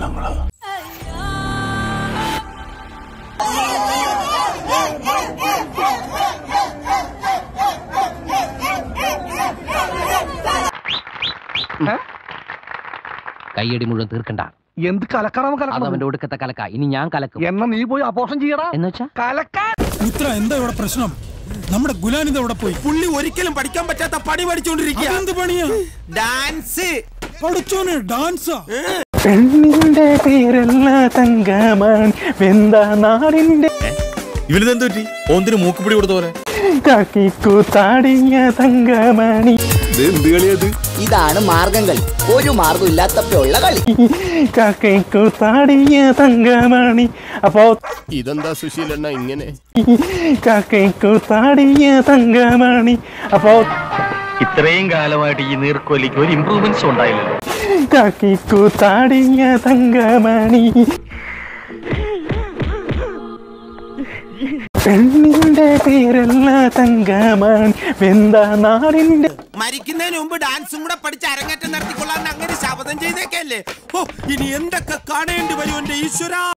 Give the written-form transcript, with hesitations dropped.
ഞങ്ങള്. കയ്യടി മുഴുവൻ തീർക്കണ്ട. എന്ത് കലക്കണം? അവന്റെ ഒടുക്കത്തെ കലക്ക. ഇനി ഞാൻ കലക്കും. എന്നാ നീ പോയി അപോഷം ചെയ്യടാ. എന്ന് വെച്ചാ കലക്കാൻ എന്താ ഇവിടെ പ്രശ്നം? നമ്മുടെ ഗുലാനിത് അവിടെ പോയി. പുള്ളി ഒരിക്കലും പഠിക്കാൻ പറ്റാത്ത പണി പഠിച്ചോണ്ടിരിക്കുക. എന്ത് പണിയാ? ഡാൻസ് പഠിച്ചോന്. ഡാൻസാ? പെണ്ണിന്റെ പേരല്ല തങ്കമാൻ വെന്ത നാടിന്റെ. ഇവനെന്തു പറ്റി? ഓന്തിന് മൂക്കുപിടി കൊടുത്ത പോലെ കാക്കിക്കൂത്താടിയ തങ്കമണി. എന്ത് കളിയത്? ഇതാണ് മാർഗംകളി. ഒരു മാർഗം ഇല്ലാത്തപ്പോഴുള്ള കളി. കാക്കൈക്കൂത്താടിയ തങ്കമണി. അപ്പോ ഇതെന്താ സുശീലണ്ണ ഇങ്ങനെ? കാക്കൈക്കൂത്താടിയ തങ്കമണി. അപ്പോ ഇത്രയും കാലമായിട്ട് ഈ നീർക്കോലിക്ക് ഒരു ഇംപ്രൂവ്മെന്റ്സ് ഉണ്ടായില്ലല്ലോ. കാക്കിക്കൂത്താടിയ തങ്കമണി. പെണ്ണിന്റെ പേരല്ല തങ്കമാൻ വെന്ത നാടിന്റെ. മരിക്കുന്നതിന് മുമ്പ് ഡാൻസും കൂടെ പഠിച്ച് അരങ്ങേറ്റം നടത്തിക്കൊള്ളാൻ അങ്ങനെ ശപഥം ചെയ്തേക്കല്ലേ. ഇനി എന്തൊക്കെ കാണേണ്ടി വരും എന്റെ ഈശ്വരാ.